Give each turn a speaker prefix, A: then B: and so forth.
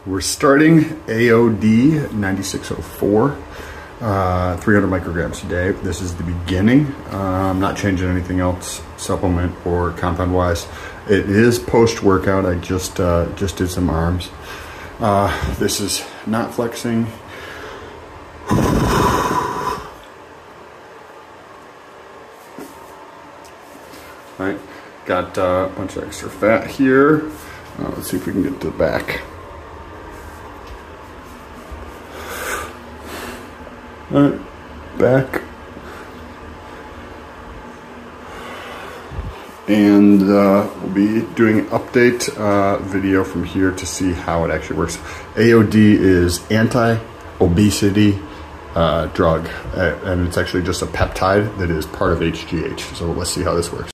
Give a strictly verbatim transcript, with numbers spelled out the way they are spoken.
A: We're starting A O D ninety-six oh four, uh, three hundred micrograms a day. This is the beginning. Uh, I'm not changing anything else, supplement or compound wise. It is post-workout. I just uh, just did some arms. Uh, this is not flexing. All right, got uh, a bunch of extra fat here. Uh, let's see if we can get to the back. All right, back. And uh, we'll be doing an update uh, video from here to see how it actually works. A O D is anti-obesity uh, drug, uh, and it's actually just a peptide that is part of H G H. So let's see how this works.